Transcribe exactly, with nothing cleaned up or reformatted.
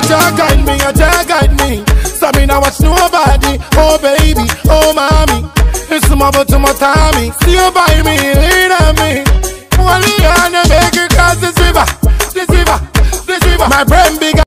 Jah guide me, a Jah guide me. So me now watch nobody. Oh baby, oh mommy. It's my but to my Tommy. See you by me, lean on me. Only on the